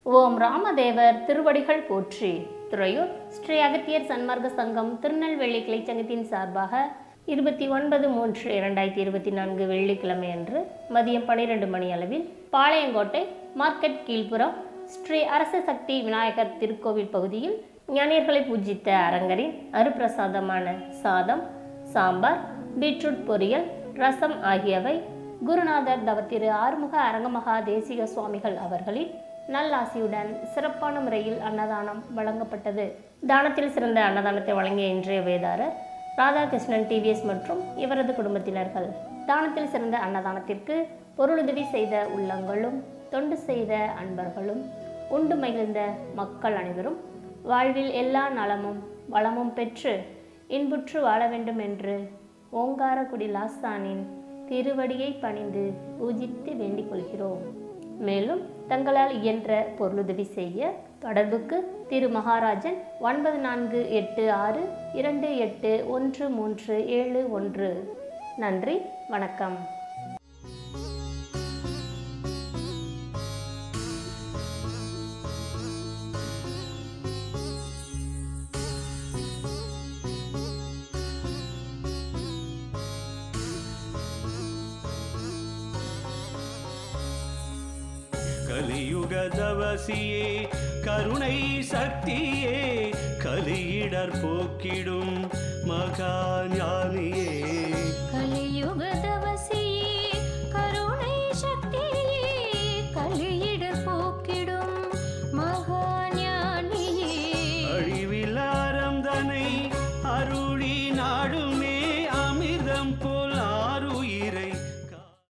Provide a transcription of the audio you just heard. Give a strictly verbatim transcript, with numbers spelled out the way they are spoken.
ஓம் ராமதேவர் திருவடிகள் போற்றி. துறையூர் ஸ்ரீ அகத்தியர் சன்மார்க்க சங்கம் திருநெல்வேலி கிளைச்சங்கத்தின் சார்பாக இருபத்தி ஒன்பது மூன்று இரண்டாயிரத்தி இருபத்தி நான்கு வெள்ளிக்கிழமை அன்று மதியம் பனிரெண்டு மணி அளவில் பாளையங்கோட்டை மார்க்கெட் கீழ்ப்புறம் ஸ்ரீ அரச சக்தி விநாயகர் திருக்கோவில் பகுதியில் ஞானியர்களை பூஜித்த அரங்கரின் அருப்பிரசாதமான சாதம், சாம்பார், பீட்ரூட் பொரியல், ரசம் ஆகியவை குருநாதர் தவத்திரு ஆறுமுக அரங்கமகா தேசிக சுவாமிகள் அவர்களின் நல்லாசியுடன் சிறப்பான முறையில் அன்னதானம் வழங்கப்பட்டது. தானத்தில் சிறந்த அன்னதானத்தை வழங்கிய இன்றைய வேதாரர் ராதாகிருஷ்ணன் டிவிஎஸ் மற்றும் இவரது குடும்பத்தினர்கள். தானத்தில் சிறந்த அன்னதானத்திற்கு பொருளுதவி செய்த உள்ளங்களும் தொண்டு செய்த அன்பர்களும் உண்டு மகிழ்ந்த மக்கள் அனைவரும் வாழ்வில் எல்லா நலமும் வளமும் பெற்று இன்புற்று வாழ வேண்டும் என்று ஓங்காரக்குடி லாஸ்தானின் திருவடியை பணிந்து பூஜித்து வேண்டிக் கொள்கிறோம். மேலும் தங்களால் இயன்ற பொருளுதவி செய்ய தொடர்புக்கு திரு மகாராஜன் ஒன்பது நான்கு எட்டு ஆறு இரண்டு எட்டு ஒன்று மூன்று ஏழு ஒன்று. நன்றி, வணக்கம். கலியுக தவசியே கருணை சக்தியே கலியிடர் போக்கிடும் மகா ஞானியே. கலியுக தவசியே